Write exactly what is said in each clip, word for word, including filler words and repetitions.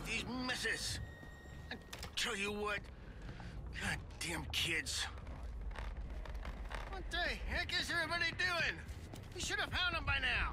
these messes. I tell you what, goddamn kids. What the heck is everybody doing? We should have found them by now.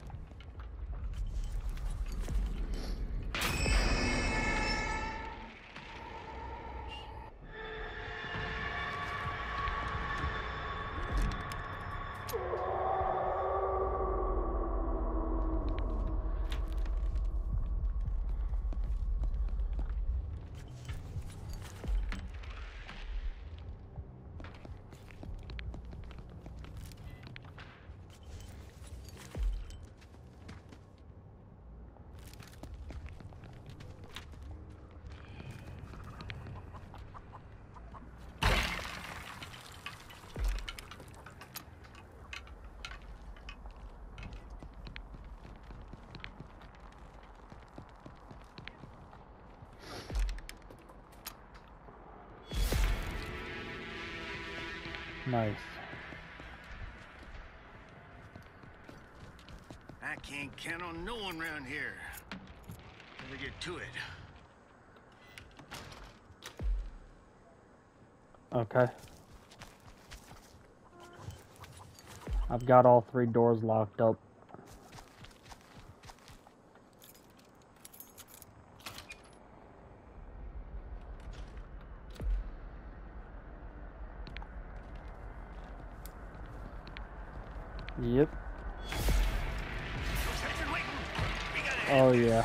Nice. I can't count on no one around here. Better get to it. Okay. I've got all three doors locked up. Yep. Oh yeah.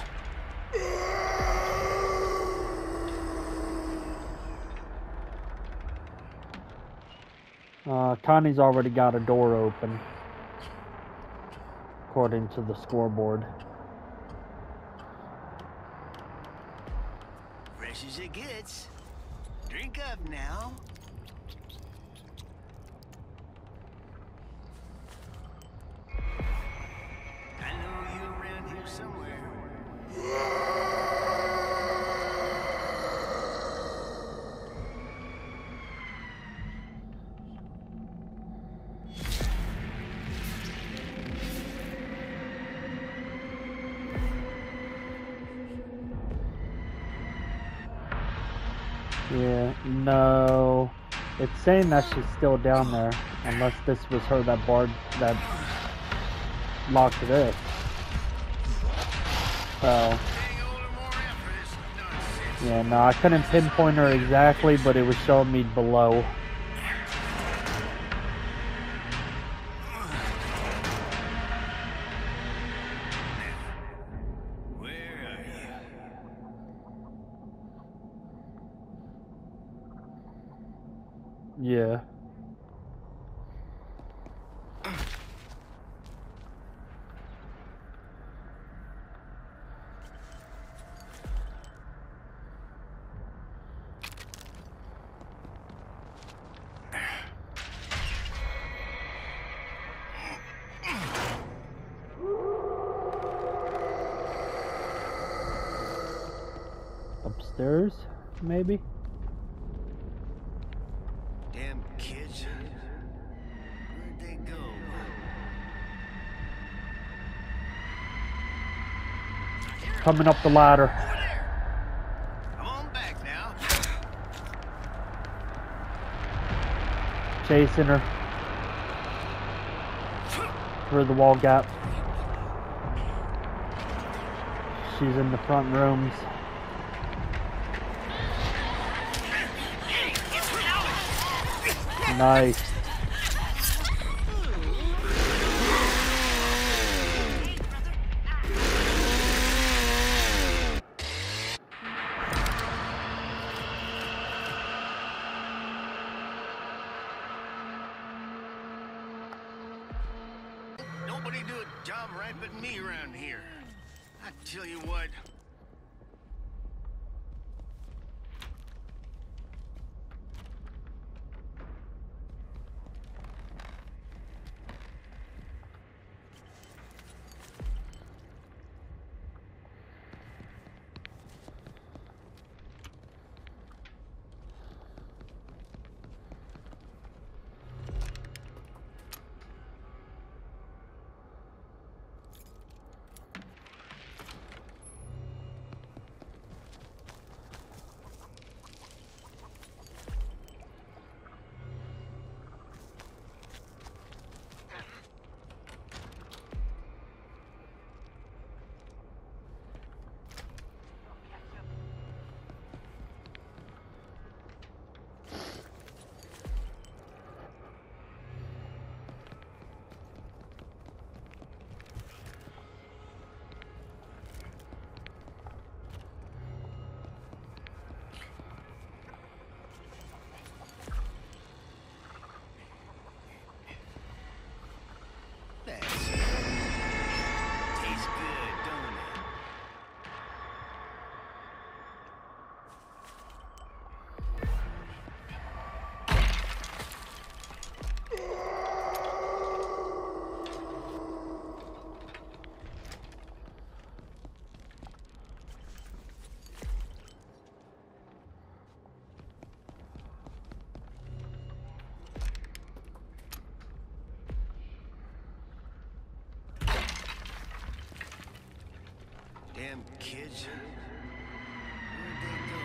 Uh, Connie's already got a door open, according to the scoreboard. Fresh as it gets. Drink up now. Yeah, no. It's saying that she's still down there, unless this was her that barred, that locked this. So, yeah, no, I couldn't pinpoint her exactly, but it was showing me below. Yeah. Upstairs, maybe? Damn kids. Where'd they go? Coming up the ladder. Over there. Come on back now. Chasing her through the wall gap. She's in the front rooms. Nice. Nobody do a job right but me around here. I tell you what. kids. Where'd they go?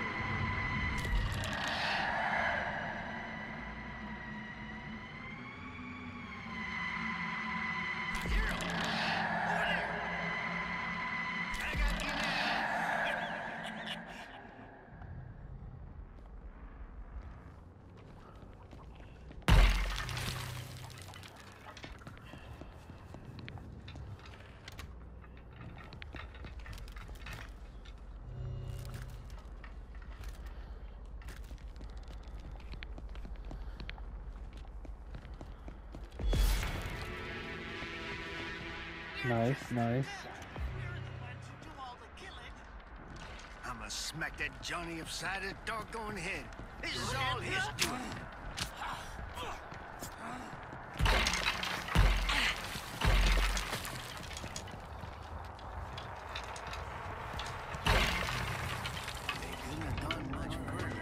Here! Over there! I got you now! Nice, nice. I'ma smack that Johnny upside his doggone head. This is all his doing. They couldn't have gone much further.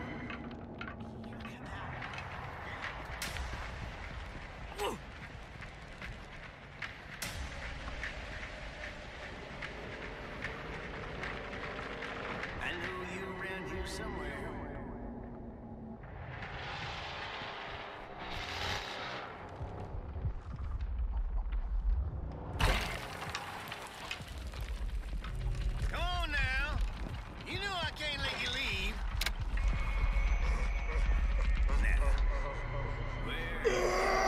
Woo! I knew you around here somewhere. Come on now. You know I can't let you leave. Now, where?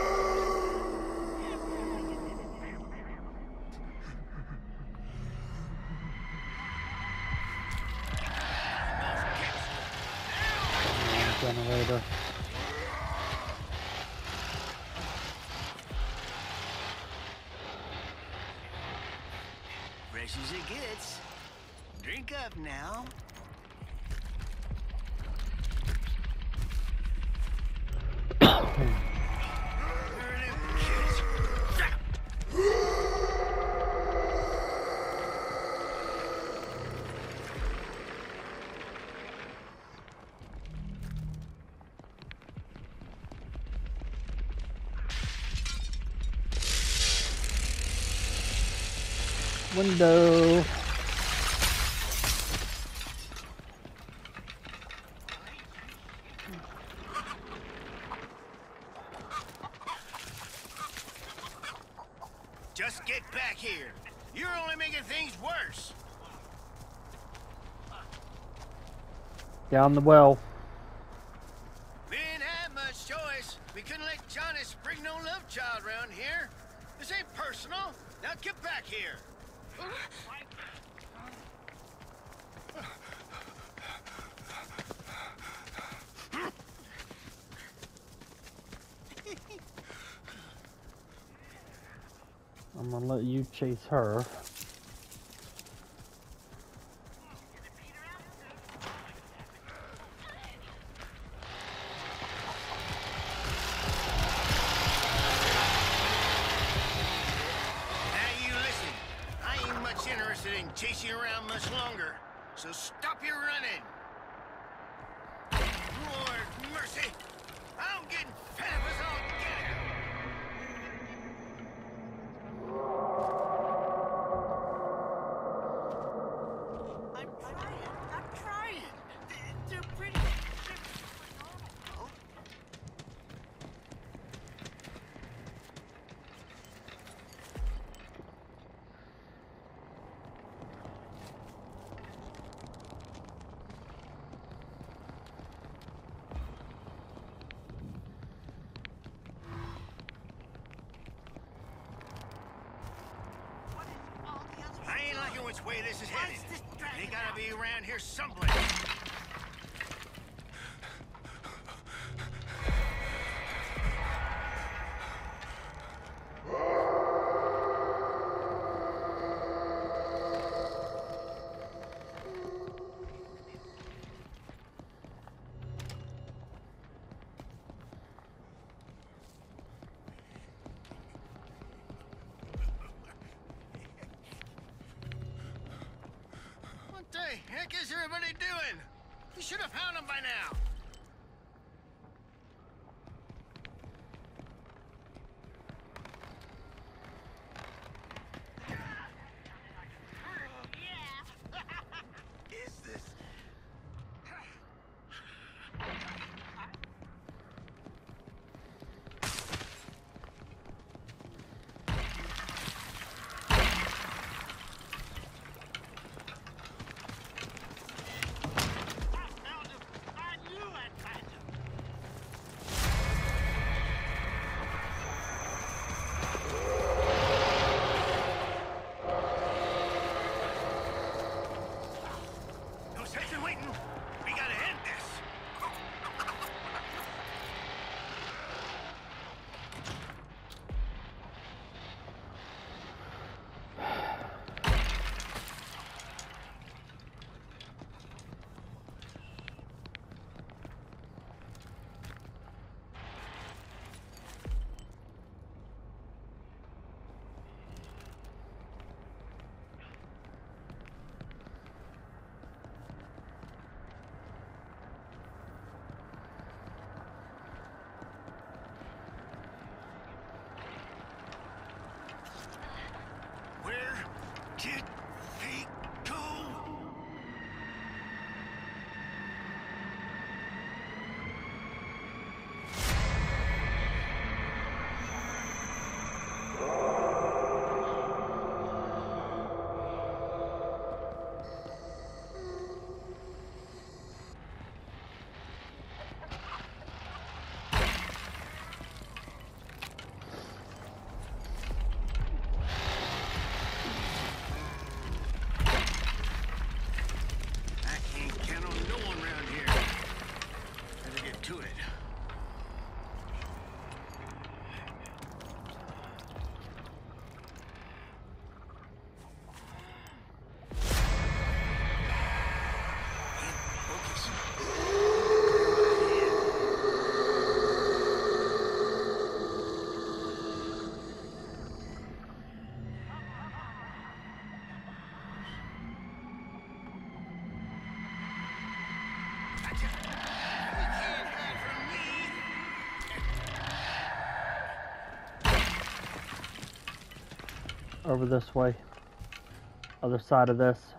Generator. Fresh as it gets. Drink up now. Where are them kids? Window. Just get back here. You're only making things worse. Down the well. We didn't have much choice. We couldn't let Johnny spring no love child around here. This ain't personal. Now get back here. I'm gonna let you chase her. Interested in chasing you around much longer, so stop your running. Lord mercy, I'm getting fed up with all get I'm trying, I'm trying. They're pretty. Which way this is headed. They gotta be around here someplace. What the heck is everybody doing? You should have found them by now. Over this way. Other side of this.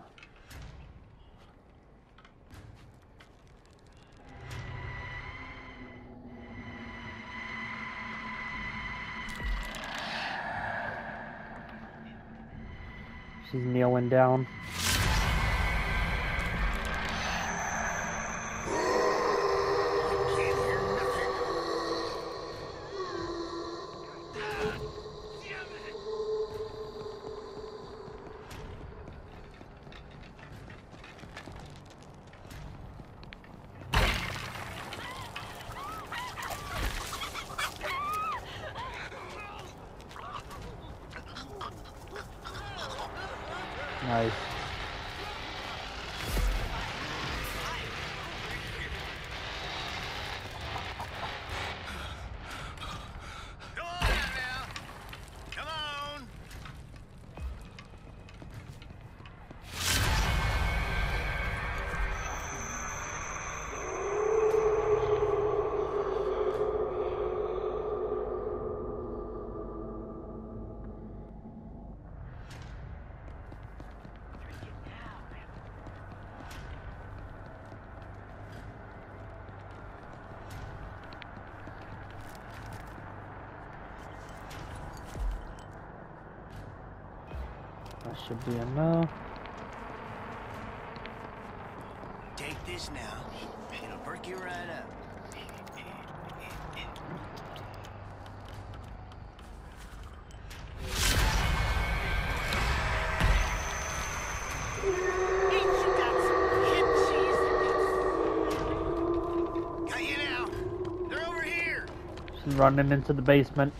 She's kneeling down. Nice. Go on now. Come on. That should be enough. Take this now. It'll perk you right up. Got you now. They're over here. She's running into the basement.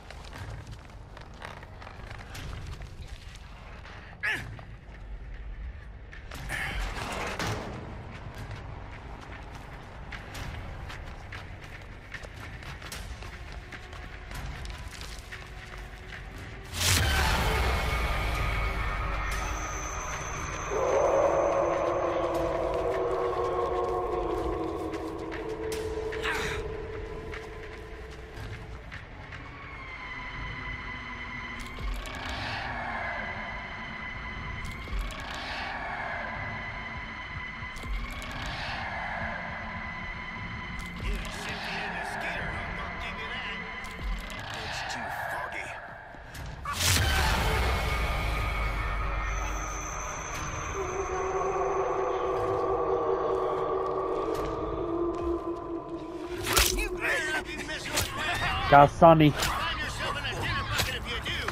Got Sonny. Find yourself in a dinner bucket if you do.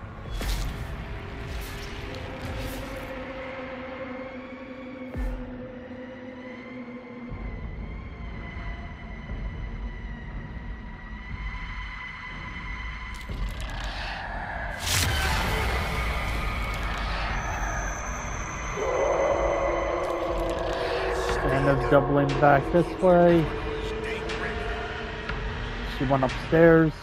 And they're doubling back this way. She went upstairs.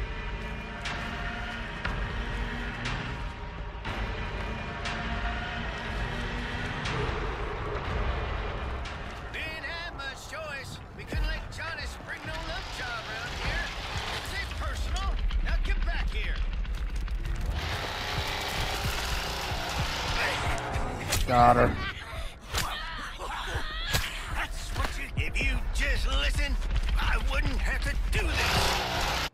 We didn't have much choice. We couldn't let Johnny spring no love job around here. This ain't personal. Now get back here. Got her. That's what you... If you just listen, I wouldn't have to do this.